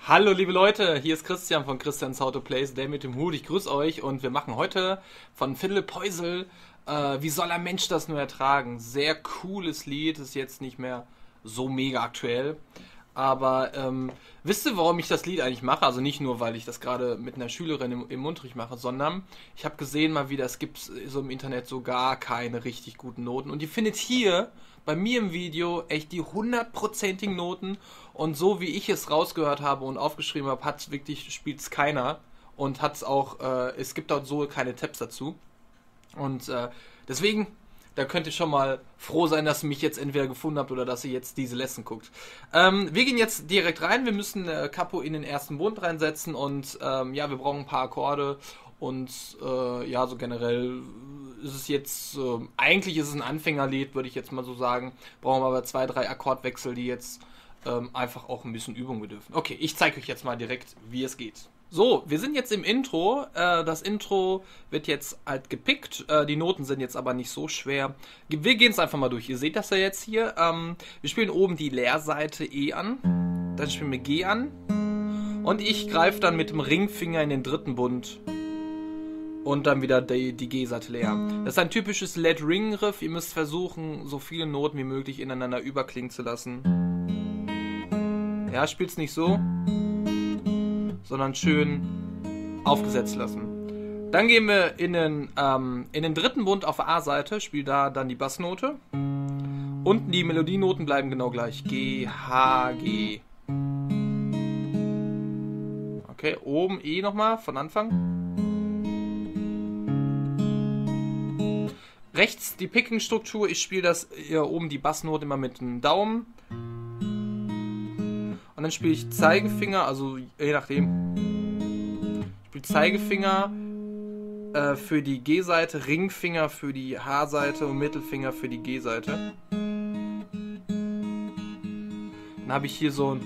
Hallo liebe Leute, hier ist Christian von Christian's How to Plays, der mit dem Hut. Ich grüße euch und wir machen heute von Philipp Poisel Wie soll ein Mensch das nur ertragen? Sehr cooles Lied, ist jetzt nicht mehr so mega aktuell. Aber wisst ihr, warum ich das Lied eigentlich mache? Also nicht nur, weil ich das gerade mit einer Schülerin im Unterricht mache, sondern ich habe gesehen mal wieder, es gibt so im Internet so gar keine richtig guten Noten. Und ihr findet hier bei mir im Video echt die hundertprozentigen Noten. Und so wie ich es rausgehört habe und aufgeschrieben habe, hat wirklich, spielt es keiner. Und hat es auch, es gibt auch so keine Tabs dazu. Und deswegen, da könnt ihr schon mal froh sein, dass ihr mich jetzt entweder gefunden habt oder dass ihr jetzt diese Lesson guckt. Wir gehen jetzt direkt rein. Wir müssen Capo in den ersten Bund reinsetzen und ja, wir brauchen ein paar Akkorde. Und ja, so generell ist es jetzt, eigentlich ist es ein Anfängerlied, würde ich jetzt mal so sagen. Brauchen wir aber 2, 3 Akkordwechsel, die jetzt einfach auch ein bisschen Übung bedürfen. Okay, ich zeige euch jetzt mal direkt, wie es geht. So, wir sind jetzt im Intro. Das Intro wird jetzt halt gepickt. Die Noten sind jetzt aber nicht so schwer. Wir gehen es einfach mal durch. Ihr seht das ja jetzt hier. Wir spielen oben die Leerseite E an. Dann spielen wir G an. Und ich greife dann mit dem Ringfinger in den dritten Bund. Und dann wieder die G-Seite leer. Das ist ein typisches Let-Ring-Riff. Ihr müsst versuchen, so viele Noten wie möglich ineinander überklingen zu lassen. Ja, spielt's nicht so, sondern schön aufgesetzt lassen. Dann gehen wir in den dritten Bund auf der A-Seite, spiel da dann die Bassnote. Und die Melodienoten bleiben genau gleich. G, H, G. Okay, oben E nochmal von Anfang. Rechts die Picking-Struktur, ich spiele das hier oben die Bassnote immer mit dem Daumen. Und dann spiele ich Zeigefinger, also je nachdem. Ich spiele Zeigefinger für die G-Seite, Ringfinger für die H-Seite und Mittelfinger für die G-Seite. Dann habe ich hier so ein...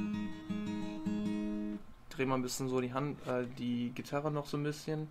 Ich drehe mal ein bisschen so die Gitarre noch so ein bisschen.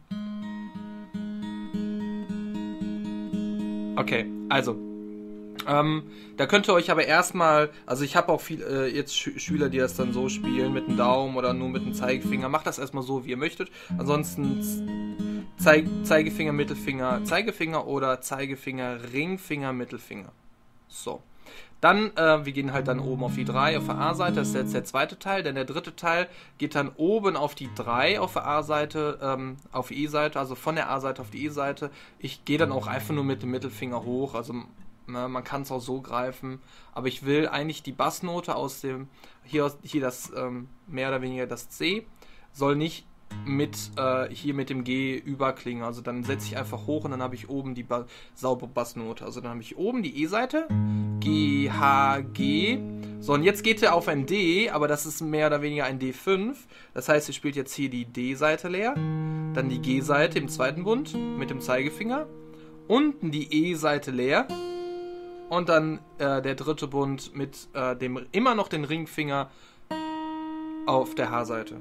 Okay, also... da könnt ihr euch aber erstmal, also ich habe auch viel jetzt Schüler, die das dann so spielen, mit dem Daumen oder nur mit dem Zeigefinger. Macht das erstmal so, wie ihr möchtet. Ansonsten Zeigefinger, Mittelfinger, Zeigefinger oder Zeigefinger, Ringfinger, Mittelfinger. So. Dann, wir gehen halt dann oben auf die 3 auf der A-Seite, das ist jetzt der zweite Teil, denn der dritte Teil geht dann oben auf die 3 auf der A-Seite, auf die E-Seite, also von der A-Seite auf die E-Seite. Ich gehe dann auch einfach nur mit dem Mittelfinger hoch, also man kann es auch so greifen, aber ich will eigentlich die Bassnote aus dem, hier das, mehr oder weniger das C, soll nicht hier mit dem G überklingen, also dann setze ich einfach hoch und dann habe ich oben die saubere Bassnote, also dann habe ich oben die E-Seite, G, H, G, so und jetzt geht er auf ein D, aber das ist mehr oder weniger ein D5, das heißt, ihr spielt jetzt hier die D-Seite leer, dann die G-Seite im zweiten Bund mit dem Zeigefinger, unten die E-Seite leer, und dann der dritte Bund mit immer noch den Ringfinger auf der H-Seite.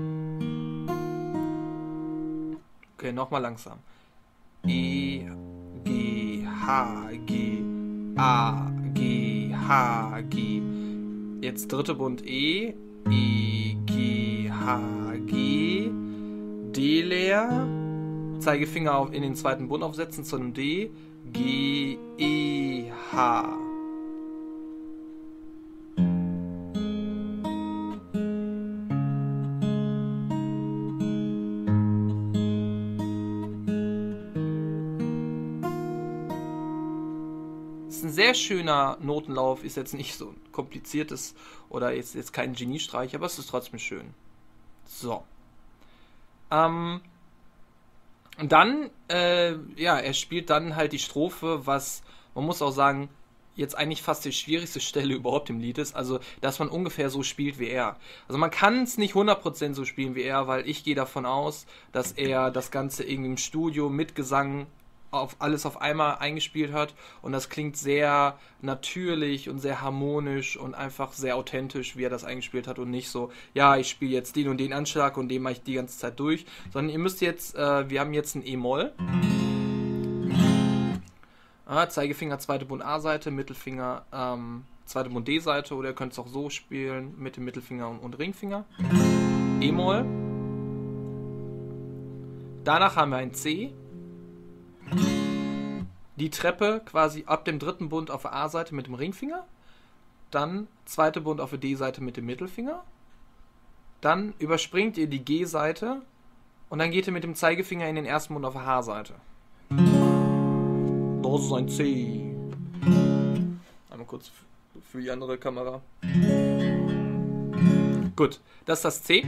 Okay, nochmal langsam. E, G, H, G, A, G, H, G. Jetzt dritte Bund E, G, H, G, D leer. Zeigefinger in den zweiten Bund aufsetzen zu einem D. G, E, H. Ist ein sehr schöner Notenlauf, ist jetzt nicht so ein kompliziertes oder jetzt kein Geniestreich, aber es ist trotzdem schön. So. Und dann, ja, er spielt dann halt die Strophe, was, man muss auch sagen, jetzt eigentlich fast die schwierigste Stelle überhaupt im Lied ist, also, dass man ungefähr so spielt wie er. Also man kann es nicht 100% so spielen wie er, weil ich gehe davon aus, dass er das Ganze irgendwie im Studio mit Gesang alles auf einmal eingespielt hat und das klingt sehr natürlich und sehr harmonisch und einfach sehr authentisch, wie er das eingespielt hat und nicht so, ja, ich spiele jetzt den und den Anschlag und den mache ich die ganze Zeit durch, sondern ihr müsst jetzt, wir haben jetzt ein E-Moll, Zeigefinger, zweite Bund A-Seite, Mittelfinger zweite Bund D-Seite, oder ihr könnt es auch so spielen mit dem Mittelfinger und Ringfinger. E-Moll. Danach haben wir ein C. Die Treppe quasi ab dem dritten Bund auf der A-Seite mit dem Ringfinger. Dann zweite Bund auf der D-Seite mit dem Mittelfinger. Dann überspringt ihr die G-Seite und dann geht ihr mit dem Zeigefinger in den ersten Bund auf der H-Seite. Das ist ein C. Einmal kurz für die andere Kamera. Gut, das ist das C.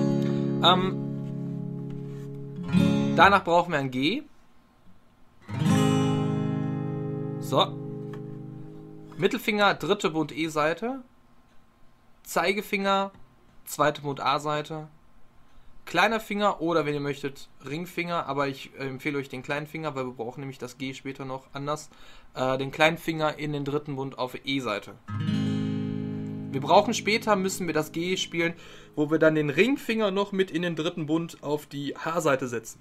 Danach brauchen wir ein G. So. Mittelfinger, dritte Bund E-Seite. Zeigefinger, zweite Bund A-Seite. Kleiner Finger oder, wenn ihr möchtet, Ringfinger, aber ich empfehle euch den kleinen Finger, weil wir brauchen nämlich das G später noch anders. Den kleinen Finger in den dritten Bund auf E-Seite. Wir brauchen später, müssen wir das G spielen, wo wir dann den Ringfinger noch mit in den dritten Bund auf die H-Seite setzen.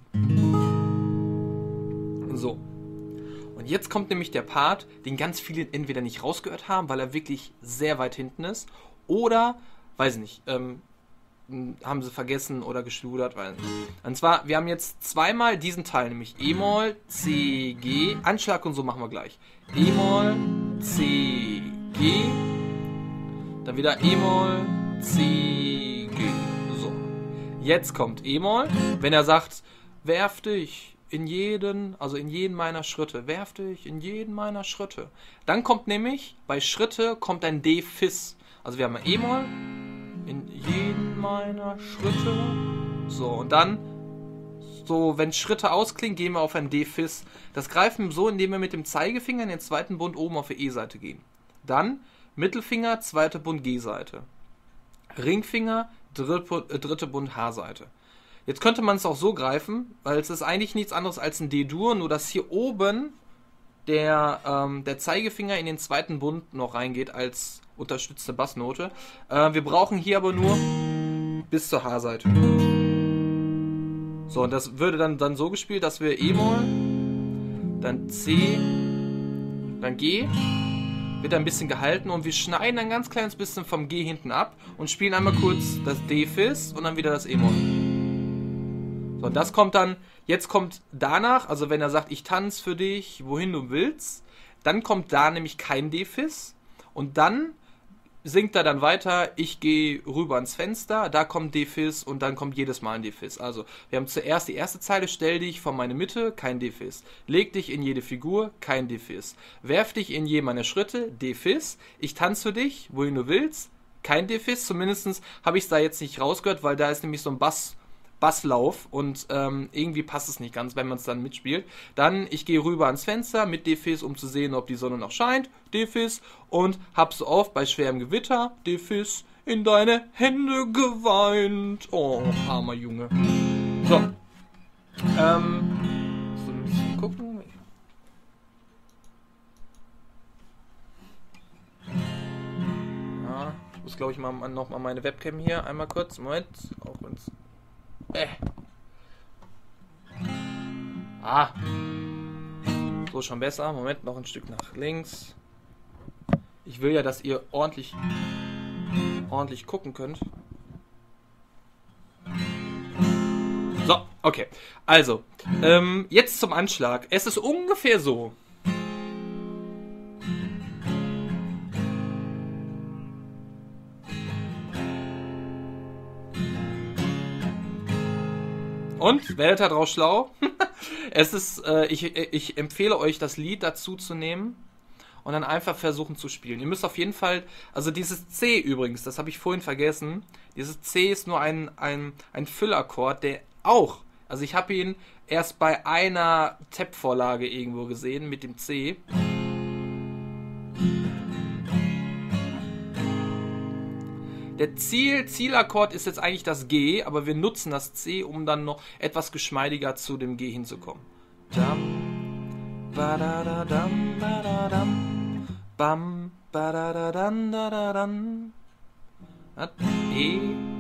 So. Und jetzt kommt nämlich der Part, den ganz viele entweder nicht rausgehört haben, weil er wirklich sehr weit hinten ist, oder, weiß nicht, haben sie vergessen oder geschludert, weiß nicht. Und zwar, wir haben jetzt zweimal diesen Teil, nämlich E-Moll, C, G, Anschlag und so machen wir gleich. E-Moll, C, G, dann wieder E-Moll, C, G. So. Jetzt kommt E-Moll, wenn er sagt, werf dich in jeden meiner Schritte, werf dich in jeden meiner Schritte. Dann kommt nämlich, bei Schritte kommt ein D-Fis. Also wir haben ein E-Moll, in jeden meiner Schritte. So, und dann, so, wenn Schritte ausklingen, gehen wir auf ein D-Fis. Das greifen wir so, indem wir mit dem Zeigefinger in den zweiten Bund oben auf die E-Seite gehen. Dann Mittelfinger, zweite Bund G-Seite. Ringfinger, dritte Bund H-Seite. Jetzt könnte man es auch so greifen, weil es ist eigentlich nichts anderes als ein D-Dur, nur dass hier oben der Zeigefinger in den zweiten Bund noch reingeht als unterstützte Bassnote. Wir brauchen hier aber nur bis zur H-Seite. So, und das würde dann so gespielt, dass wir E-Moll, dann C, dann G, wird ein bisschen gehalten und wir schneiden ein ganz kleines bisschen vom G hinten ab und spielen einmal kurz das D-Fis und dann wieder das E-Moll. So, und das kommt dann, jetzt kommt danach, also wenn er sagt, ich tanze für dich, wohin du willst, dann kommt da nämlich kein D-Fis und dann singt er dann weiter, ich gehe rüber ans Fenster, da kommt D-Fis und dann kommt jedes Mal ein D-Fis. Also wir haben zuerst die erste Zeile, stell dich vor meine Mitte, kein D-Fis. Leg dich in jede Figur, kein D-Fis. Werf dich in je meine Schritte, D-Fis. Ich tanze für dich, wohin du willst, kein D-Fis. Zumindest habe ich es da jetzt nicht rausgehört, weil da ist nämlich so ein Basslauf und irgendwie passt es nicht ganz, wenn man es dann mitspielt. Dann, ich gehe rüber ans Fenster mit D-Fis, um zu sehen, ob die Sonne noch scheint, D-Fis, und hab so oft bei schwerem Gewitter, D-Fis, in deine Hände geweint. Oh, armer Junge. So. So ein bisschen gucken. Ja, ich muss, glaube ich, noch mal meine Webcam hier einmal kurz. Moment, auch wenn's. So schon besser. Moment, noch ein Stück nach links. Ich will ja, dass ihr ordentlich gucken könnt. So, okay. Also, jetzt zum Anschlag. Es ist ungefähr so. Und, werdet da draus schlau? Es ist, ich empfehle euch, das Lied dazu zu nehmen und dann einfach versuchen zu spielen. Ihr müsst auf jeden Fall, also dieses C übrigens, das habe ich vorhin vergessen, dieses C ist nur ein Füllakkord, der auch, also ich habe ihn erst bei einer Tab-Vorlage irgendwo gesehen mit dem C. Der Zielakkord ist jetzt eigentlich das G, aber wir nutzen das C, um dann noch etwas geschmeidiger zu dem G hinzukommen. Dam, badadadam, badadam, bam, badadadam, dadadam. E.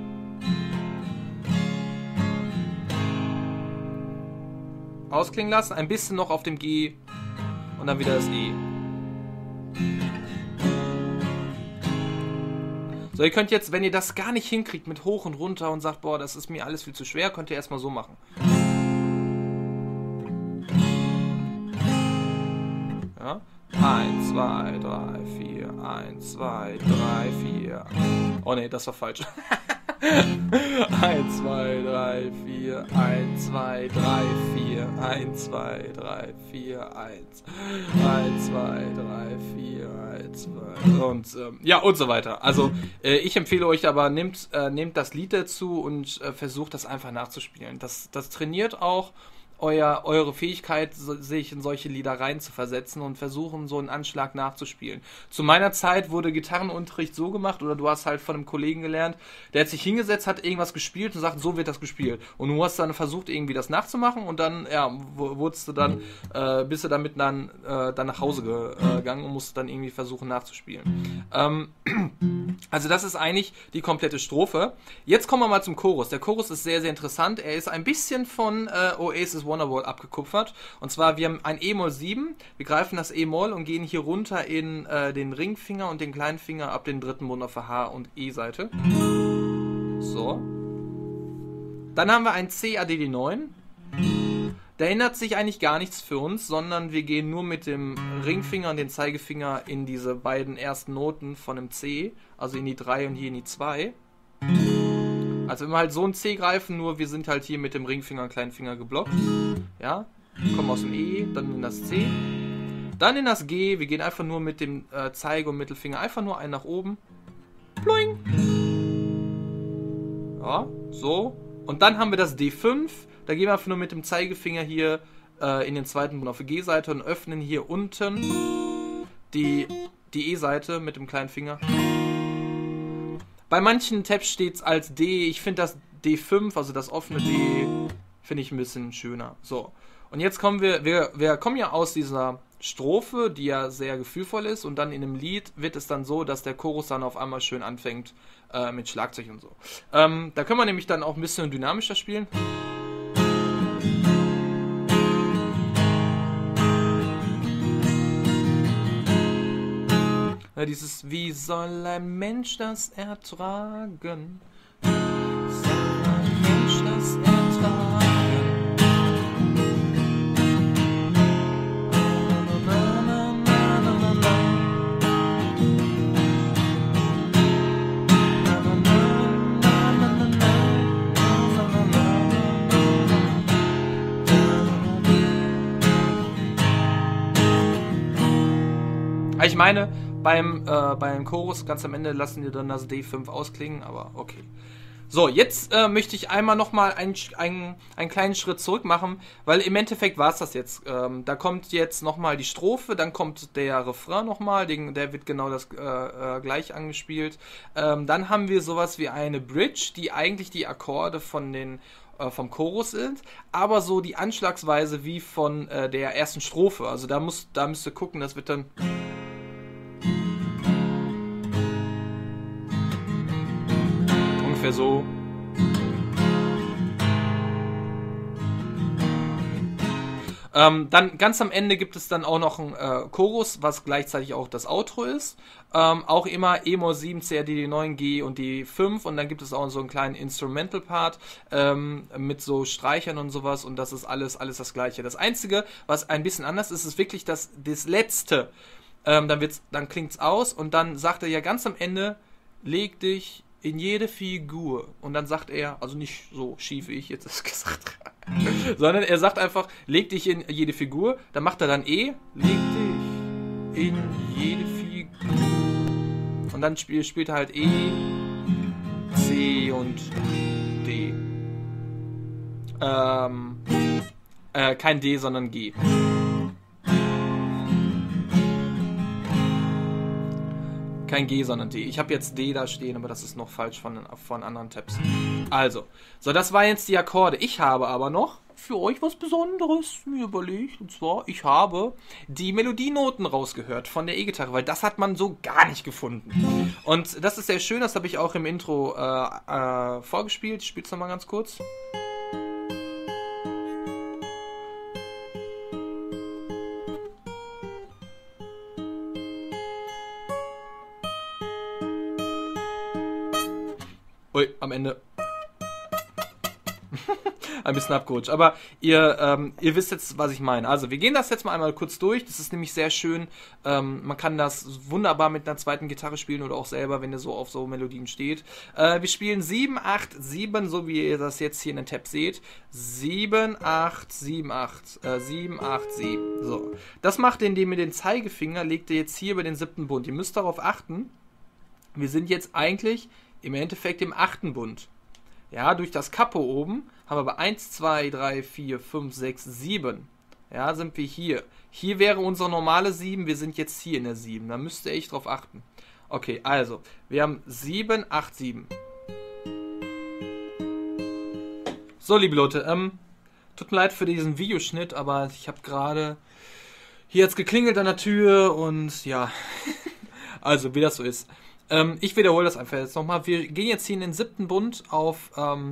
Ausklingen lassen, ein bisschen noch auf dem G und dann wieder das E. So, ihr könnt jetzt, wenn ihr das gar nicht hinkriegt mit hoch und runter und sagt, boah, das ist mir alles viel zu schwer, könnt ihr erstmal so machen. Ja. 1, 2, 3, 4, 1, 2, 3, 4. Oh ne, das war falsch. 1, 2, 3, 4, 1, 2, 3, 4, 1, 2, 3, 4, 1, 1, 2, 3, 4, 1, 2 und ja und so weiter. Also ich empfehle euch aber, nehmt das Lied dazu und versucht das einfach nachzuspielen. Das trainiert auch eure Fähigkeit, sich in solche Lieder rein zu versetzen und versuchen, so einen Anschlag nachzuspielen. Zu meiner Zeit wurde Gitarrenunterricht so gemacht, oder du hast halt von einem Kollegen gelernt, der hat sich hingesetzt, hat irgendwas gespielt und sagt, so wird das gespielt. Und du hast dann versucht, irgendwie das nachzumachen und dann, ja, wurdest du dann, bist du damit dann nach Hause gegangen und musst dann irgendwie versuchen nachzuspielen. Also das ist eigentlich die komplette Strophe. Jetzt kommen wir mal zum Chorus. Der Chorus ist sehr, sehr interessant. Er ist ein bisschen von Oasis Wonderwall abgekupfert. Und zwar, wir haben ein E-Moll 7, wir greifen das E-Moll und gehen hier runter in den Ringfinger und den kleinen Finger ab den dritten Bund auf der H- und E-Seite. So. Dann haben wir ein C-ADD9. Da ändert sich eigentlich gar nichts für uns, sondern wir gehen nur mit dem Ringfinger und dem Zeigefinger in diese beiden ersten Noten von dem C, also in die 3 und hier in die 2. Also wenn wir halt so ein C greifen, nur wir sind halt hier mit dem Ringfinger und kleinen Finger geblockt. Ja, kommen aus dem E, dann in das C, dann in das G, wir gehen einfach nur mit dem Zeige- und Mittelfinger einfach nur einen nach oben. Ploing! Ja, so. Und dann haben wir das D5. Da gehen wir einfach nur mit dem Zeigefinger hier in den zweiten Bund auf die G-Seite und öffnen hier unten die E-Seite mit dem kleinen Finger. Bei manchen Tabs steht es als D. Ich finde das D5, also das offene D, finde ich ein bisschen schöner. So, und jetzt kommen wir kommen ja aus dieser Strophe, die ja sehr gefühlvoll ist, und dann in einem Lied wird es dann so, dass der Chorus dann auf einmal schön anfängt mit Schlagzeug und so. Da können wir nämlich dann auch ein bisschen dynamischer spielen. Dieses, wie soll ein Mensch das ertragen? Wie soll ein Mensch das ertragen? Ich meine, beim Chorus ganz am Ende lassen wir dann das D5 ausklingen, aber okay. So, jetzt möchte ich einmal nochmal einen kleinen Schritt zurück machen, weil im Endeffekt war es das jetzt. Da kommt jetzt nochmal die Strophe, dann kommt der Refrain nochmal, der wird genau das gleich angespielt. Dann haben wir sowas wie eine Bridge, die eigentlich die Akkorde vom Chorus sind, aber so die Anschlagsweise wie von der ersten Strophe. Also da müsst ihr gucken, das wird dann... so. Dann ganz am Ende gibt es dann auch noch einen Chorus, was gleichzeitig auch das Outro ist. Auch immer E-Moll 7, C-ADD9, G und D5, und dann gibt es auch so einen kleinen Instrumental-Part mit so Streichern und sowas, und das ist alles das Gleiche. Das Einzige, was ein bisschen anders ist, ist wirklich das Letzte. Dann klingt es aus und dann sagt er ja ganz am Ende, leg dich in jede Figur. Und dann sagt er, also nicht so schief, wie ich jetzt das gesagt habe, sondern er sagt einfach, leg dich in jede Figur. Dann macht er dann E, leg dich in jede Figur. Und dann spielt er halt E, C und D. Kein D, sondern G. Kein G, sondern D. Ich habe jetzt D da stehen, aber das ist noch falsch von anderen Tabs. Also, so, das waren jetzt die Akkorde. Ich habe aber noch für euch was Besonderes mir überlegt. Und zwar, ich habe die Melodienoten rausgehört von der E-Gitarre, weil das hat man so gar nicht gefunden. Und das ist sehr schön, das habe ich auch im Intro vorgespielt. Ich spiele es nochmal ganz kurz. Ui, am Ende. Ein bisschen abgerutscht. Aber ihr wisst jetzt, was ich meine. Also, wir gehen das jetzt mal einmal kurz durch. Das ist nämlich sehr schön. Man kann das wunderbar mit einer zweiten Gitarre spielen oder auch selber, wenn ihr so auf so Melodien steht. Wir spielen 7, 8, 7, so wie ihr das jetzt hier in den Tab seht. 7, 8, 7, 8. 7, 8, 7. So. Das macht ihr, indem ihr den Zeigefinger legt ihr jetzt hier über den 7. Bund. Ihr müsst darauf achten, wir sind jetzt eigentlich im Endeffekt im 8. Bund. Ja, durch das Kapo oben haben wir aber 1, 2, 3, 4, 5, 6, 7. Ja, sind wir hier. Hier wäre unsere normale 7, wir sind jetzt hier in der 7. Da müsst ihr echt drauf achten. Okay, also, wir haben 7, 8, 7. So, liebe Leute, tut mir leid für diesen Videoschnitt, aber ich habe gerade hier jetzt geklingelt an der Tür und ja, also, wie das so ist. Ich wiederhole das einfach jetzt nochmal. Wir gehen jetzt hier in den 7. Bund auf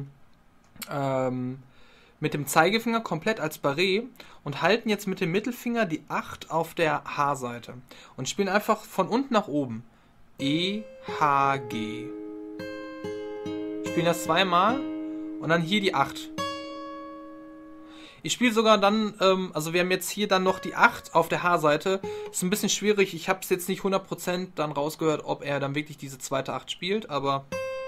mit dem Zeigefinger komplett als Barré und halten jetzt mit dem Mittelfinger die 8 auf der H-Seite und spielen einfach von unten nach oben. E, H, G. Spielen das zweimal und dann hier die 8. Ich spiele sogar dann, also wir haben jetzt hier dann noch die 8 auf der H-Seite. Ist ein bisschen schwierig, ich habe es jetzt nicht 100% dann rausgehört, ob er dann wirklich diese zweite 8 spielt, aber...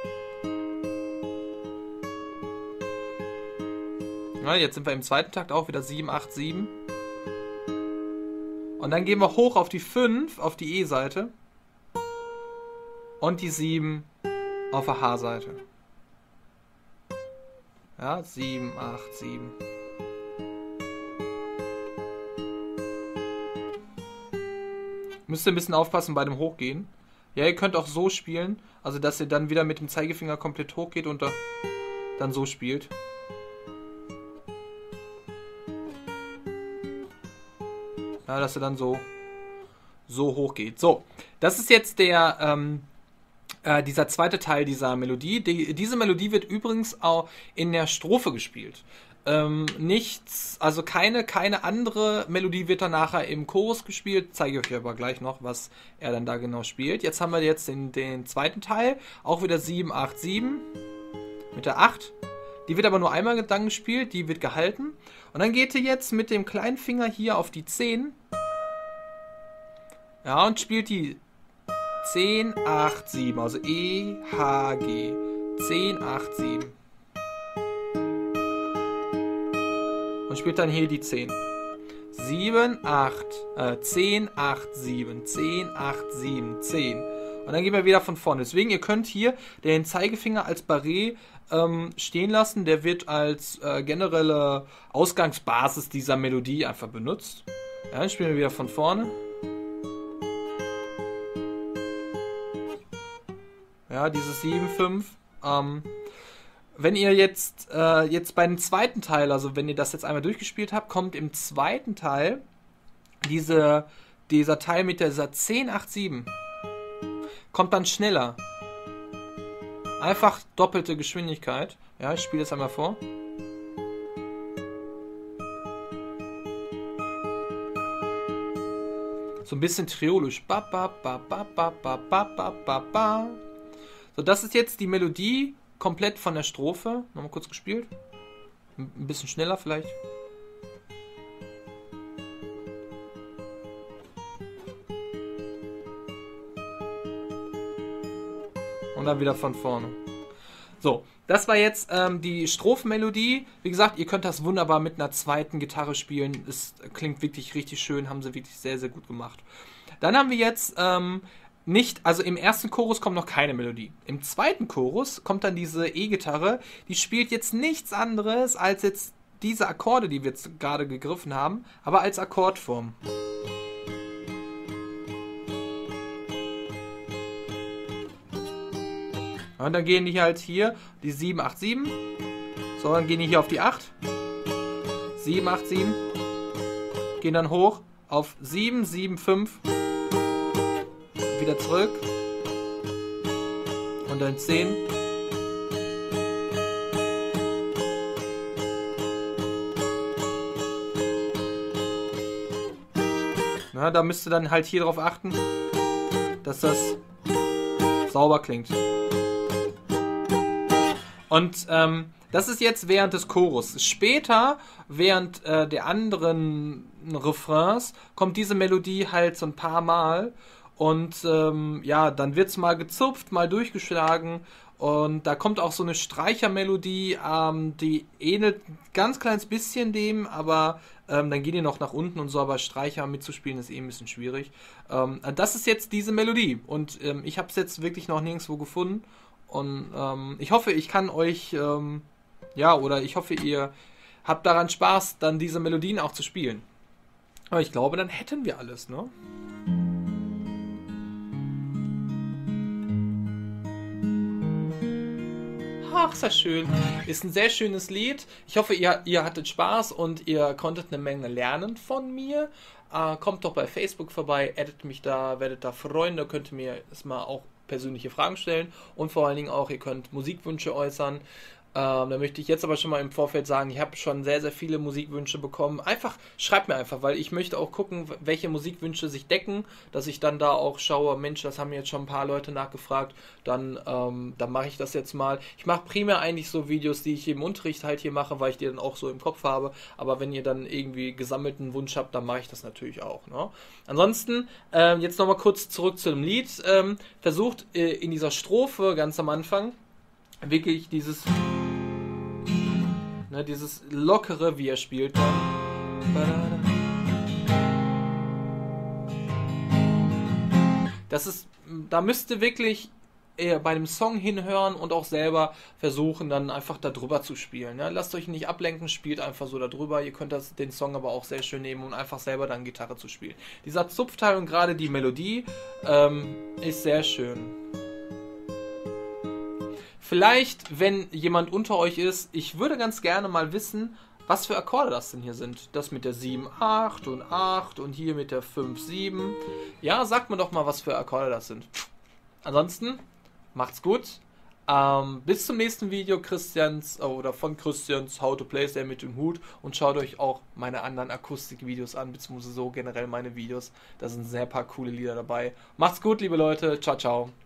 Ja, jetzt sind wir im zweiten Takt auch wieder 7, 8, 7. Und dann gehen wir hoch auf die 5, auf die E-Seite. Und die 7 auf der H-Seite. Ja, 7, 8, 7. Müsst ihr ein bisschen aufpassen bei dem Hochgehen. Ja, ihr könnt auch so spielen, also dass ihr dann wieder mit dem Zeigefinger komplett hochgeht und dann so spielt. Ja, dass ihr dann so hochgeht. So, das ist jetzt dieser zweite Teil dieser Melodie. Diese Melodie wird übrigens auch in der Strophe gespielt. Also keine andere Melodie wird dann nachher im Chorus gespielt. Zeige ich euch aber gleich noch, was er dann da genau spielt. Jetzt haben wir jetzt den zweiten Teil. Auch wieder 7, 8, 7. Mit der 8. Die wird aber nur einmal dann gespielt. Die wird gehalten. Und dann geht ihr jetzt mit dem kleinen Finger hier auf die 10. Ja, und spielt die 10, 8, 7. Also E, H, G. 10, 8, 7. Und spielt dann hier die 10. 7, 8, 10, 8, 7, 10, 8, 7, 10. Und dann gehen wir wieder von vorne. Deswegen, ihr könnt hier den Zeigefinger als Barré stehen lassen. Der wird als generelle Ausgangsbasis dieser Melodie einfach benutzt. Ja, dann spielen wir wieder von vorne. Ja, dieses 7, 5. Wenn ihr jetzt bei dem zweiten Teil, also wenn ihr das jetzt einmal durchgespielt habt, kommt im zweiten Teil dieser Teil mit dieser 10, 8, 7. Kommt dann schneller. Einfach doppelte Geschwindigkeit. Ja, ich spiele das einmal vor. So ein bisschen triolisch. Ba, ba, ba, ba, ba, ba, ba, ba, ba, ba. So, das ist jetzt die Melodie komplett von der Strophe. Nochmal kurz gespielt. Ein bisschen schneller vielleicht. Und dann wieder von vorne. So, das war jetzt die Strophenmelodie. Wie gesagt, ihr könnt das wunderbar mit einer zweiten Gitarre spielen. Es klingt wirklich richtig schön, haben sie wirklich sehr, sehr gut gemacht. Dann haben wir jetzt also im ersten Chorus kommt noch keine Melodie. Im zweiten Chorus kommt dann diese E-Gitarre, die spielt jetzt nichts anderes als jetzt diese Akkorde, die wir jetzt gerade gegriffen haben, aber als Akkordform. Und dann gehen die halt hier, die 7, 8, 7. So, dann gehen die hier auf die 8. 7, 8, 7. Gehen dann hoch auf 7, 7, 5. Wieder zurück. Und dann 10. Na, da müsst ihr dann halt hier drauf achten, dass das sauber klingt. Und das ist jetzt während des Chorus. Später, während der anderen Refrains, kommt diese Melodie halt so ein paar Mal. Und ja, dann wird's mal gezupft, mal durchgeschlagen. Und da kommt auch so eine Streichermelodie, die ähnelt ein ganz kleines bisschen dem, aber dann gehen die noch nach unten und so, aber Streicher mitzuspielen ist ein bisschen schwierig. Das ist jetzt diese Melodie und ich habe es jetzt wirklich noch nirgendwo gefunden und ich hoffe, ich kann euch, ja, oder ich hoffe, ihr habt daran Spaß, dann diese Melodien auch zu spielen. Aber ich glaube, dann hätten wir alles, ne? Ach, ist das schön. Ist ein sehr schönes Lied. Ich hoffe, ihr hattet Spaß und ihr konntet eine Menge lernen von mir. Kommt doch bei Facebook vorbei, addet mich da, werdet da Freunde, könnt ihr mir erstmal auch persönliche Fragen stellen und vor allen Dingen auch, ihr könnt Musikwünsche äußern. Da möchte ich jetzt aber schon mal im Vorfeld sagen, ich habe schon sehr, sehr viele Musikwünsche bekommen. Einfach, schreibt mir einfach, weil ich möchte auch gucken, welche Musikwünsche sich decken, dass ich dann da auch schaue, Mensch, das haben jetzt schon ein paar Leute nachgefragt, dann mache ich das jetzt mal. Ich mache primär eigentlich so Videos, die ich im Unterricht halt hier mache, weil ich die dann auch so im Kopf habe, aber wenn ihr dann irgendwie gesammelten Wunsch habt, dann mache ich das natürlich auch. Ne? Ansonsten, jetzt nochmal kurz zurück zu dem Lied. Versucht in dieser Strophe ganz am Anfang wirklich dieses lockere, wie er spielt dann. Das ist, da müsst ihr wirklich bei dem Song hinhören und auch selber versuchen, dann einfach da drüber zu spielen. Ne? Lasst euch nicht ablenken, spielt einfach so da drüber. Ihr könnt den Song aber auch sehr schön nehmen und einfach selber dann Gitarre zu spielen. Dieser Zupfteil und gerade die Melodie ist sehr schön. Vielleicht, wenn jemand unter euch ist, ich würde ganz gerne mal wissen, was für Akkorde das denn hier sind. Das mit der 7, 8 und 8 und hier mit der 5, 7. Ja, sagt mir doch mal, was für Akkorde das sind. Ansonsten, macht's gut. Bis zum nächsten Video von Christians How to Play mit dem Hut und schaut euch auch meine anderen Akustikvideos an, beziehungsweise so generell meine Videos. Da sind sehr paar coole Lieder dabei. Macht's gut, liebe Leute. Ciao, ciao.